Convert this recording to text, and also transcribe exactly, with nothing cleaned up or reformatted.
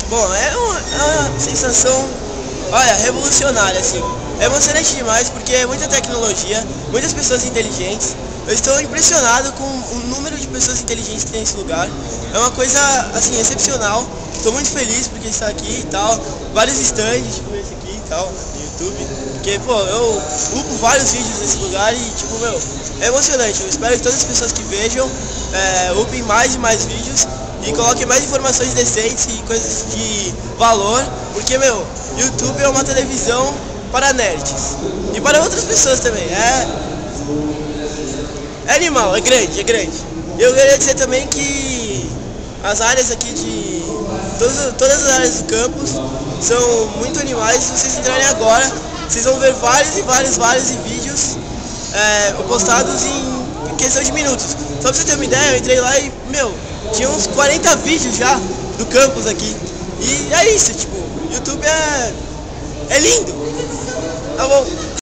Bom, é uma, é uma sensação, olha, revolucionária, assim. É emocionante demais porque é muita tecnologia, muitas pessoas inteligentes. Eu estou impressionado com o número de pessoas inteligentes que tem nesse lugar. É uma coisa, assim, excepcional. Estou muito feliz porque está aqui e tal. Vários stands, tipo esse aqui e tal, no YouTube. Porque, pô, eu upo vários vídeos nesse lugar e, tipo, meu, é emocionante. Eu espero que todas as pessoas que vejam é, upem mais e mais vídeos e coloquem mais informações decentes e coisas de valor. Porque, meu, YouTube é uma televisão para nerds e para outras pessoas também. É, é animal, é grande, é grande. Eu queria dizer também que as áreas aqui de... Todas, todas as áreas do campus são muito animais. Se vocês entrarem agora, vocês vão ver vários e vários, vários vídeos é, postados em questão de minutos. Só pra você ter uma ideia, eu entrei lá e, meu, tinha uns quarenta vídeos já do campus aqui. E é isso, tipo, YouTube é, é lindo. Tá bom.